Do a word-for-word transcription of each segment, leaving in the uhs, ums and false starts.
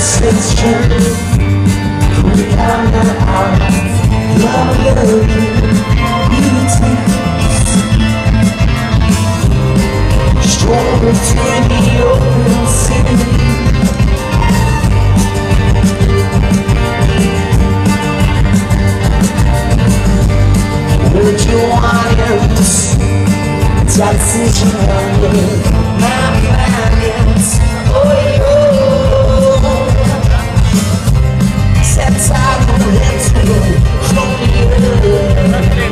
sensation. Put down the heart, love you, beauty. Stroll between the open city. Would you want it? Dancing on me, my planets. Oh, yo. Set out the little from you.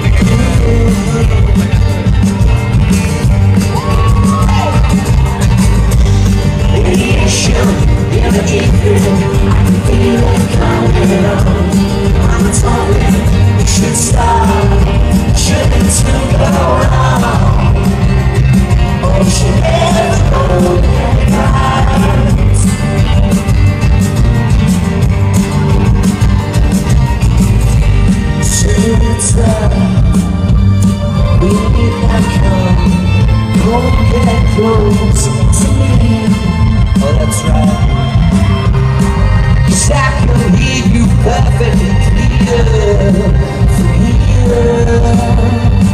Radiation in the evening, I can feel it coming on. I'm talking, we should stop, shouldn't to go wrong. Oh, she never go back. Soon it's love, we need that come. Don't get close to me. Oh, that's right. 'Cause I can hear you perfectly clear from here.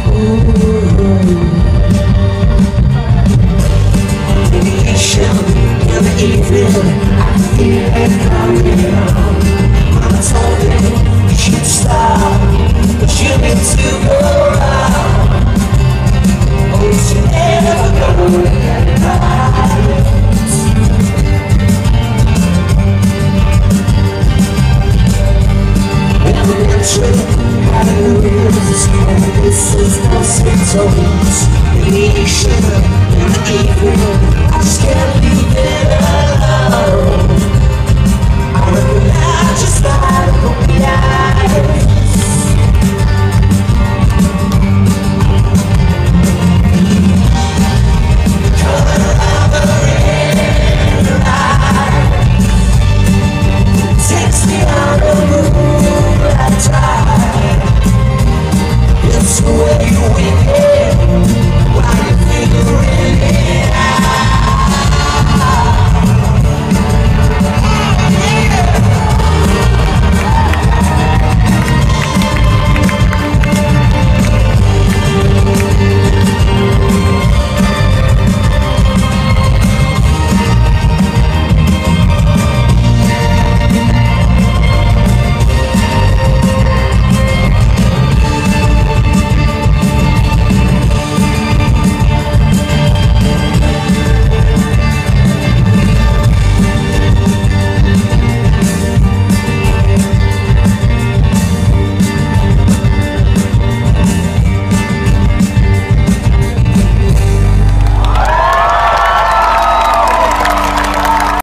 Radiation in the evening, I feel it coming on. I'm talking, you should stop, but you need to go around. Oh, you never go back.